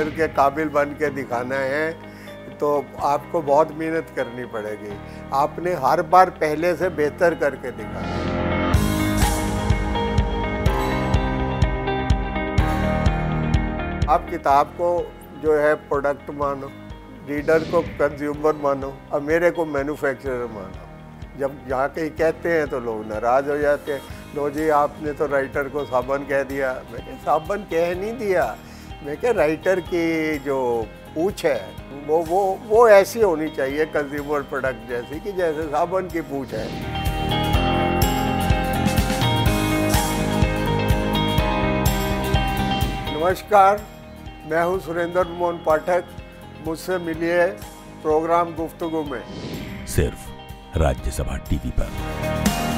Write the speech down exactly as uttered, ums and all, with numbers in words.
Writer के काबिल बन के दिखाना है तो आपको बहुत मेहनत करनी पड़ेगी। आपने हर बार पहले से बेहतर करके दिखाना है। आप किताब को जो है प्रोडक्ट मानो, रीडर को कंज्यूमर मानो और मेरे को मैन्युफैक्चरर मानो। जब यहाँ कहीं कहते हैं तो लोग नाराज़ हो जाते हैं, लो जी आपने तो राइटर को साबन कह दिया। मैंने साबन कह नहीं दिया, मैं क्या राइटर की जो पूछ है वो वो वो ऐसी होनी चाहिए कंज्यूमर प्रोडक्ट जैसी कि जैसे साबन की पूछ है। नमस्कार, मैं हूँ सुरेंद्र मोहन पाठक। मुझसे मिलिए प्रोग्राम गुफ्तगू में, सिर्फ राज्यसभा टीवी पर।